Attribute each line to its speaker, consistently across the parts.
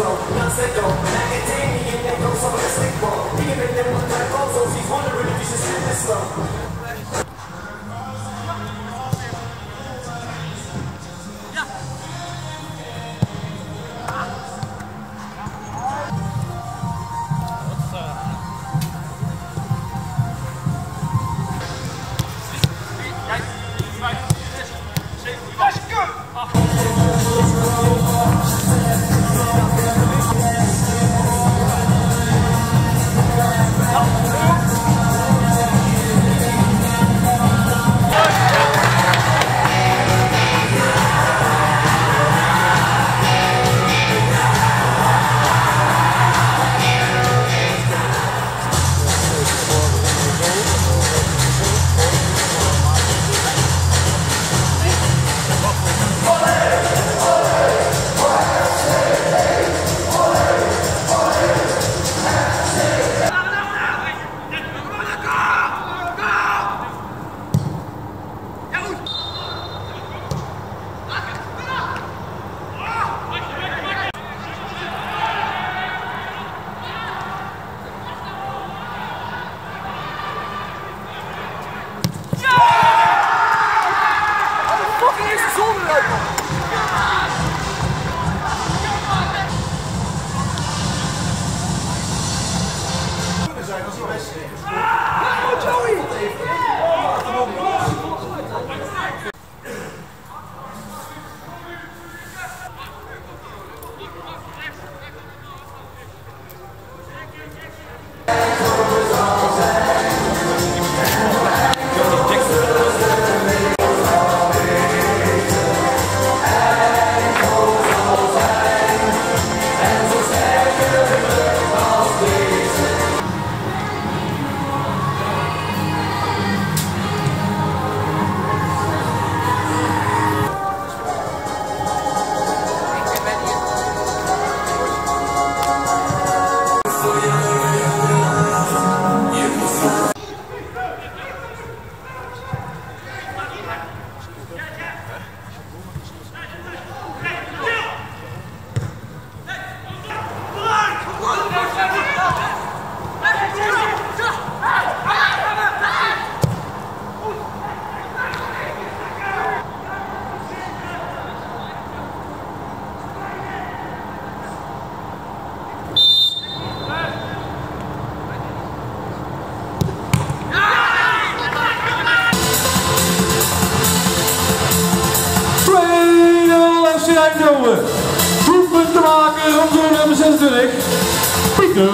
Speaker 1: Eindhoven. Doelpunt te maken op doel nummer 26. Pieter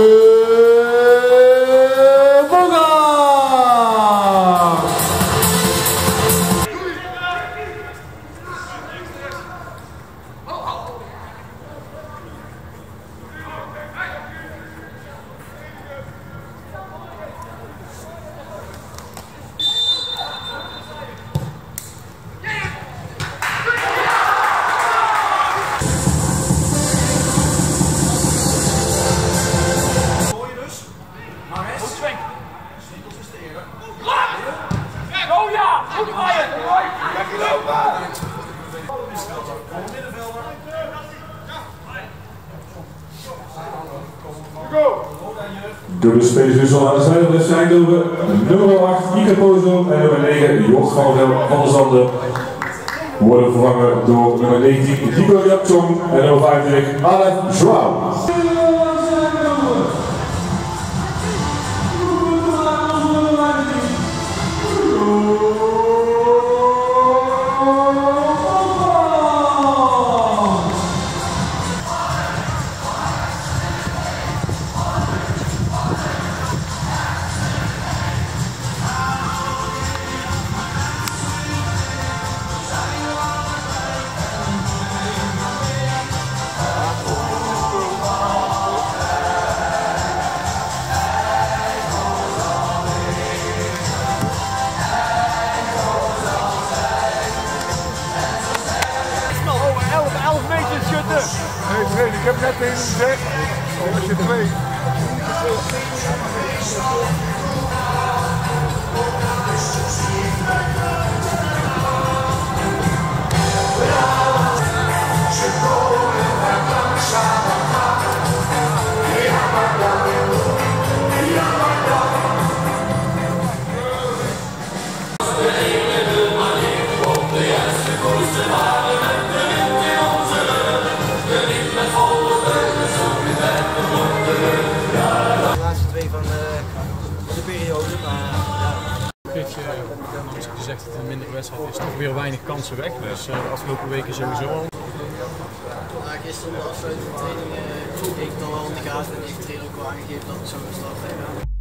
Speaker 1: Bogaert.
Speaker 2: Door de spelerswissel aan de zijde zijn Eindhoven, nummer 8 Ike Pozo en nummer 9 Jort van der Zanden worden vervangen door nummer 19 Nico Japchong en nummer 25 Alef Joao.
Speaker 3: Nee, ik heb net tegen hem gezegd, als je twee.
Speaker 4: Ze komen er langzaam wedstrijd is toch weer weinig kansen weg. Dus de afgelopen weken sowieso al.
Speaker 5: Gisteren de afsluitende training keek ik dan wel in de gaten en ik heb trainer ook wel aangegeven dat het zo gestart is.